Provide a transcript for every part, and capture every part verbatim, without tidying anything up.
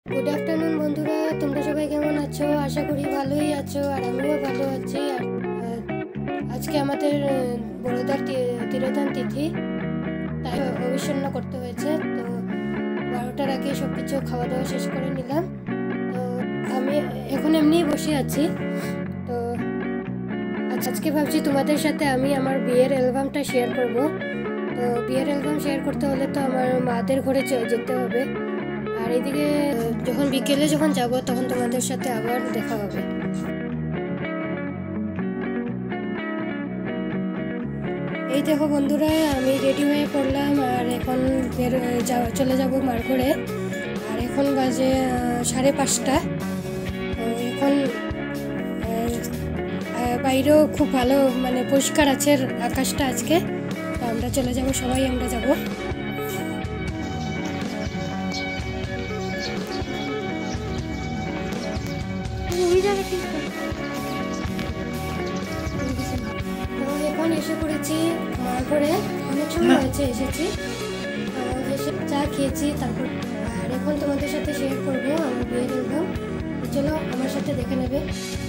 Good afternoon বন্ধুরা, তোমরা সবাই কেমন আছো? আশা করি ভালোই আছো, আর আমিও ভালো আছি। আর আজকে আমাদের বড়দার তিরোধান তিথি, তাই অবিষণ্ণ করতে হয়েছে। তো বারোটার আগে সব কিছু খাওয়া দাওয়া শেষ করে নিলাম। তো আমি এখন এমনিই বসে আছি। তো আজকে ভাবছি তোমাদের সাথে আমি আমার বিয়ের অ্যালবামটা শেয়ার করব। তো বিয়ের অ্যালবাম শেয়ার করতে হলে তো আমার মাদের ঘরে যেতে হবে। আর এদিকে যখন বিকেলে যখন যাব তখন তোমাদের সাথে আবার দেখা হবে। এই দেখো বন্ধুরা, আমি রেডি হয়ে পড়লাম আর এখন বের চলে যাব মার ঘরে। আর এখন বাজে সাড়ে পাঁচটা। তো এখন বাইরেও খুব ভালো মানে পরিষ্কার আছে আকাশটা আজকে। তো আমরা চলে যাব, সবাই আমরা যাব। এখন এসে পড়েছি মার ঘরে, অনেক সময় হয়েছে এসেছি। এসে চা খেয়েছি, তারপর আর এখন তোমাদের সাথে শেয়ার করবো আমার বিয়ের অ্যালবাম। চলো আমার সাথে দেখে নেবে।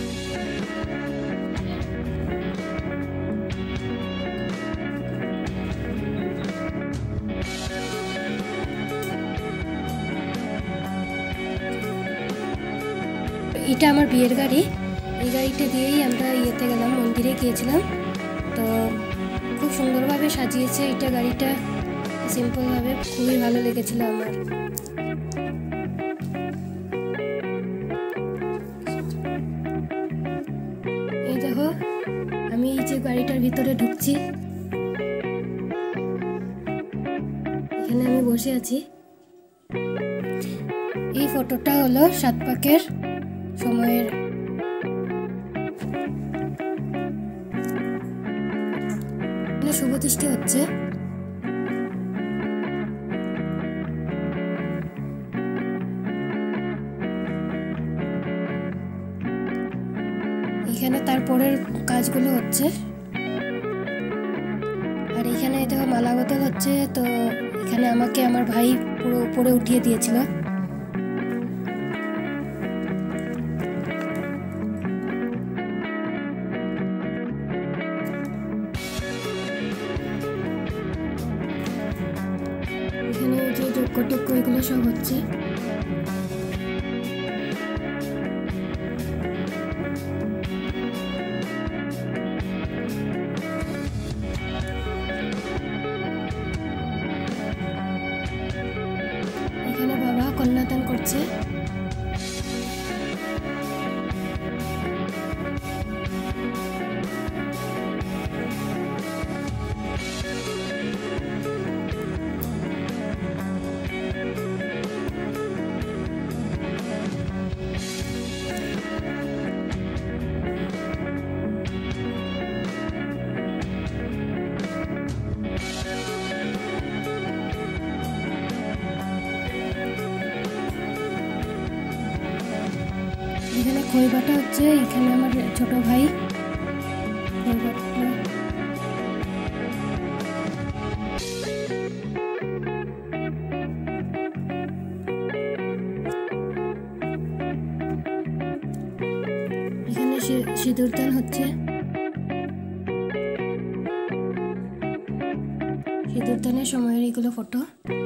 এটা আমার বিয়ের গাড়ি। এই গাড়িটা দিয়েই আমরা ইয়েতে গেলাম, মন্দিরে গিয়েছিলাম। তো খুব সুন্দরভাবে সাজিয়েছে এটা গাড়িটা, সিম্পলভাবে, খুবই ভালো লেগেছিল আমার। এই দেখো, আমি এই যে গাড়িটার ভিতরে ঢুকছি, এখানে আমি বসে আছি। এই ফটোটা হলো সাত পাকের সময়ের। শুভদৃষ্টি হচ্ছে। এখানে তারপরের কাজগুলো হচ্ছে। আর এখানে দেখো মালা বদল হচ্ছে। তো এখানে আমাকে আমার ভাই পুরো উপরে উঠিয়ে দিয়েছিল। এখানে যে যজ্ঞ টজ্ঞ এগুলো সব হচ্ছে। এখানে বাবা কন্যাদান করছে। এখানে খই বাটা হচ্ছে। এখানে আমার ছোট ভাই খই বাটা। এখানে সিঁদুর দান হচ্ছে। সিঁদুর দানের সময়ের এগুলো ফটো।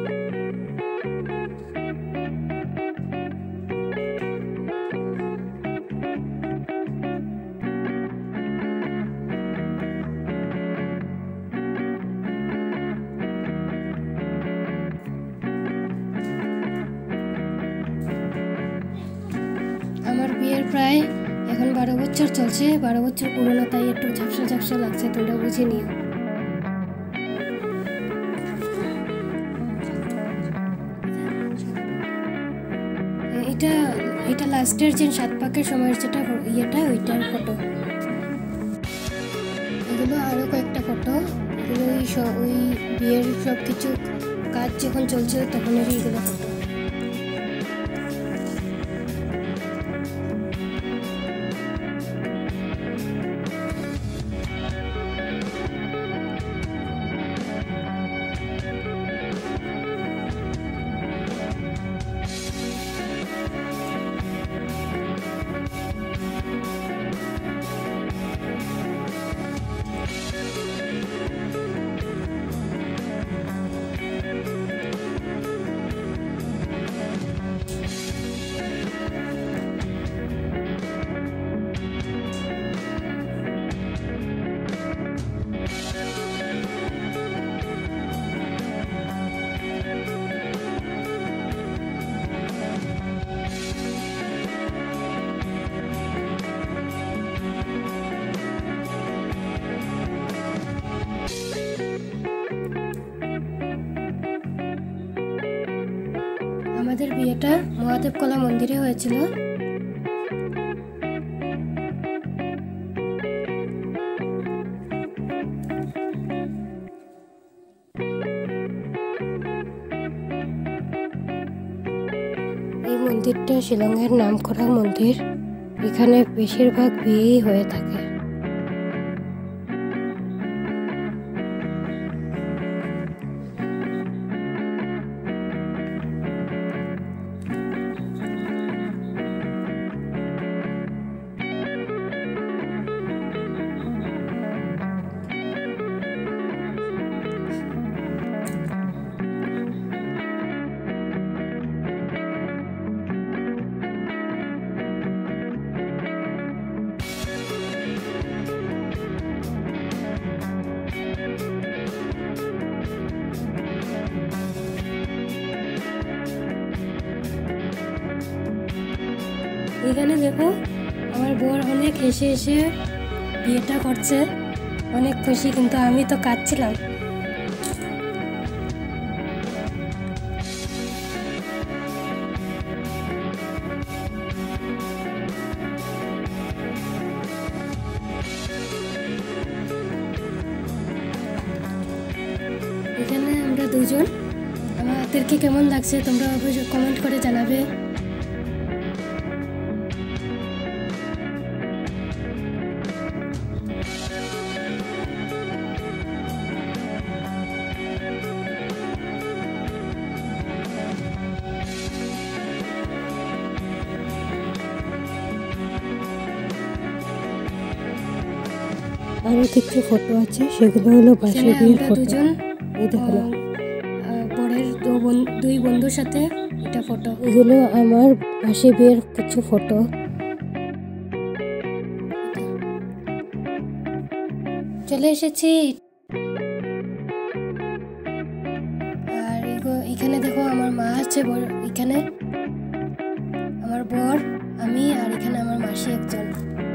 আমার বিয়ের প্রায় এখন বারো বছর চলছে, বারো বছর পুরনো, তাই একটু ঝাপসা ঝাপসা লাগছে, তোমরা বুঝে নিও। এটা এটা লাস্টের যে সাত পাকের সময়ের যেটা ইয়েটা, ওইটার ফটো। এগুলো আরো কয়েকটা ফটো। এগুলো ওই ওই বিয়ের সব কিছু কাজ যখন চলছে তখনেরই এগুলো ফটো। মহাদেব কলা মন্দিরে হয়েছিল। এই মন্দিরটা শিলংয়ের নামকরা মন্দির। এখানে বেশিরভাগ বিয়েই হয়ে থাকে। এখানে দেখো আমার বর অনেক হেসে হেসে বিয়েটা করছে, অনেক খুশি, কিন্তু আমি তো কাঁদছিলাম। এখানে আমরা দুজন, আমাদেরকে কেমন লাগছে তোমরা অবশ্যই কমেন্ট করে জানাবে। আরো কিছু ফটো আছে, সেগুলো হলো বাসি বিয়ের ফটো। এই দেখো পরের দুই বন্ধুর সাথে এটা ফটো। এগুলো আমার বাসি বিয়ের কিছু ফটো। চলে এসেছি। আর এখানে দেখো আমার মা আছে, এখানে আমার বর, আমি, আর এখানে আমার মাসি একজন।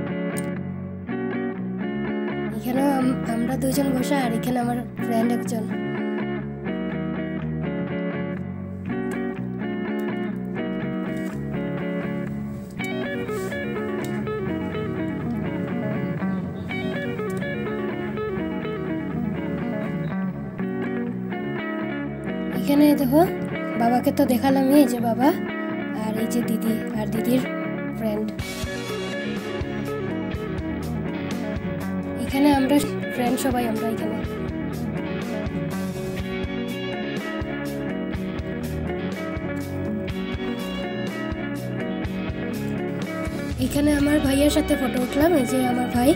এখানেও আমরা দুজন বসা, আর এখানে আমার ফ্রেন্ড একজন। এখানে দেখো বাবাকে তো দেখালাম, এই যে বাবা, আর এই যে দিদি আর দিদির ফ্রেন্ড। এখানে আমরা ফ্রেন্ড সবাই, আমরা এখানে। এখানে আমার ভাইয়ের সাথে ফটো উঠলাম, এই যে আমার ভাই।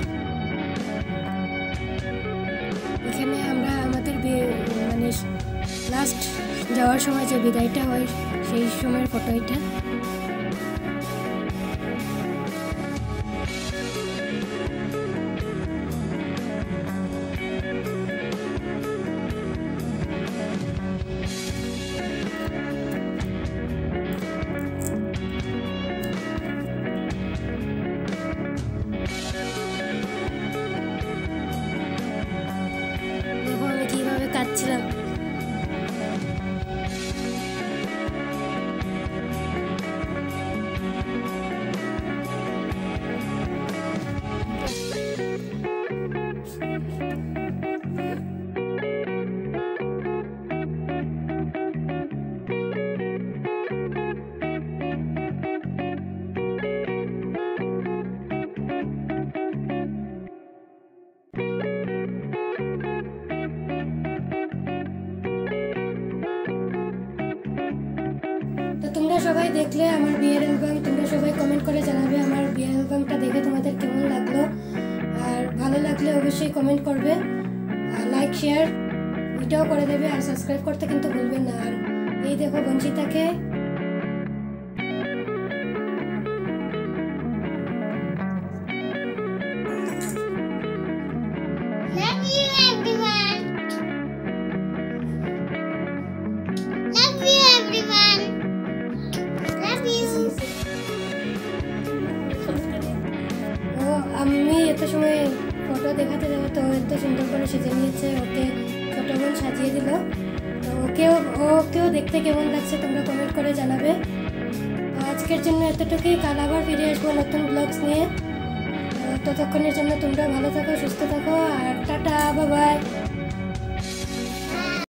এখানে আমরা আমাদের মানে লাস্ট যাওয়ার সময় যে বিদায়টা হয় সেই সময়ের ফটো এটা। দেখো আমি কিভাবে কাঁদছিলাম। তোমরা সবাই দেখলে আমার বিয়ের অ্যালবাম, তোমরা সবাই কমেন্ট করে জানাবে আমার বিয়ের অ্যালবামটা দেখে তোমাদের কেমন লাগলো। আর ভালো লাগলে অবশ্যই কমেন্ট করবে, আর লাইক শেয়ার ভিডিও করে দেবে, আর সাবস্ক্রাইব করতে কিন্তু ভুলবেন না। আর এই দেখো বঞ্চিতাকে আমি এত সময় ফটো দেখাতে যাবো, তো এত সুন্দর করে সেজে নিয়েছে, ওকে ছোট বোন সাজিয়ে দিল। তো ওকেও ওকেও দেখতে কেমন লাগছে তোমরা কমেন্ট করে জানাবে। আজকের জন্য এতটুকুই। কাল আবার ফিরে আসবো নতুন ব্লগস নিয়ে। ততক্ষণের জন্য তোমরা ভালো থাকো, সুস্থ থাকো, আর টাটা, বাই বাই।